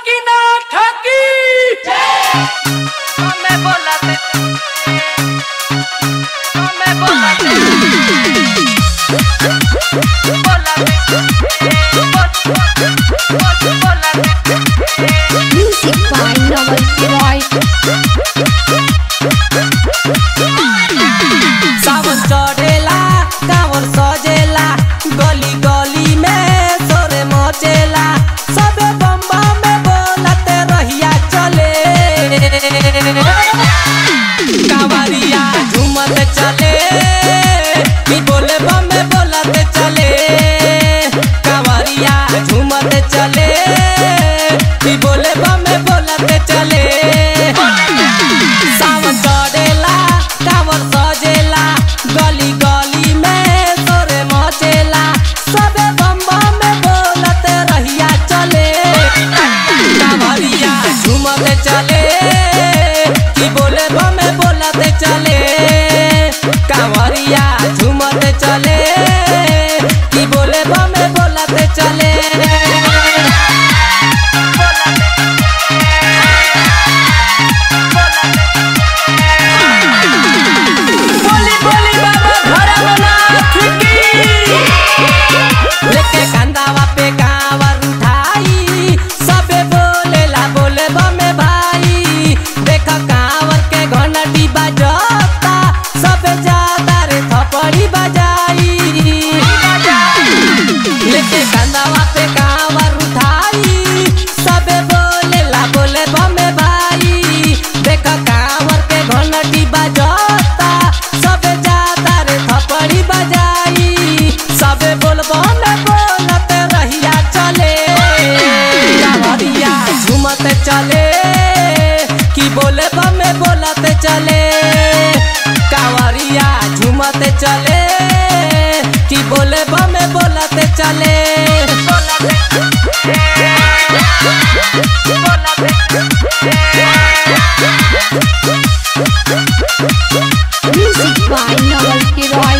बासुकीनाथ की हमें बोलाते Music by Novel Roy. सावन चढ़ेला कांवर सजेला गली गली में सोरे मचेला सबे बम्बा में बोलते रहिया चले कांवरिया झूमत चले मी बोले बम्बे बोलते चले कांवरिया झूमत चले मी बोले बम्बे बोलते चले सावन चढ़ेला कांवर सजेला गली गली में सोरे मचेला सबे बम्बा में बोलते रहिया चले कांवरिया झूमते चले कि बोले बम्बे बोलते चले कांवरिया झूमते चले कि बोले बम्बे बोलते चले बोली बोली बाबा भोलेनाथ की लेके कंधावा पे कांवर उठाई सबे बोलेला बोले बमे भाई देखा कांवर के घंटी बजता सबे जाता रे थपड़ी बजाई लेके कंधावा पे कांवर उठाई सबे बोलेला बोले बमे भाई देखा कांवर के घंटी बजता सबे जाता रे थपड़ी बजाई सबे बोलबो में बोलते रहिया चले कांवरिया झूमते चले कि बोले बमे बोलते चले कांवरिया झूमते चले कि बोले बमे बोलते चले Music by Novel Roy.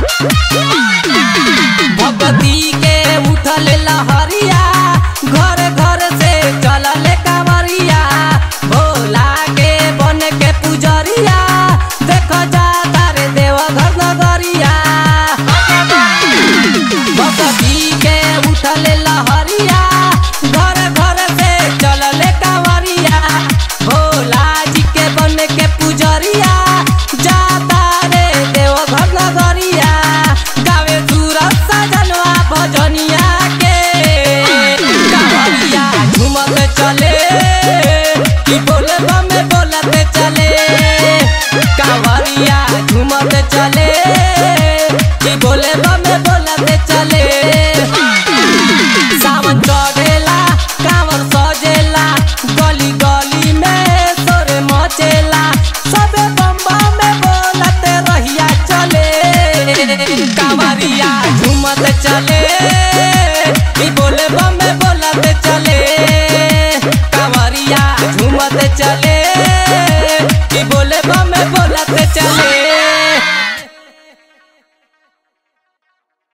भगती के उठल लहरिया घर घर से चलल कांवरिया भोला के बन के पुजरिया देख जाता रे देवघर नगरिया भगती के उठल लहरिया घर घर से चलल कांवरिया भोला जी के बन के पुजरिया जाता रे देवघर नगरिया गावे सूरज सजनवा भजनिया के कांवरिया झूमत चले कि बोले बमे बोलते चले कांवरिया झूमत चले कि बोले बमे बोलते चले सावन चढ़ेला कांवर सजेला गली गली में सोरे मचेला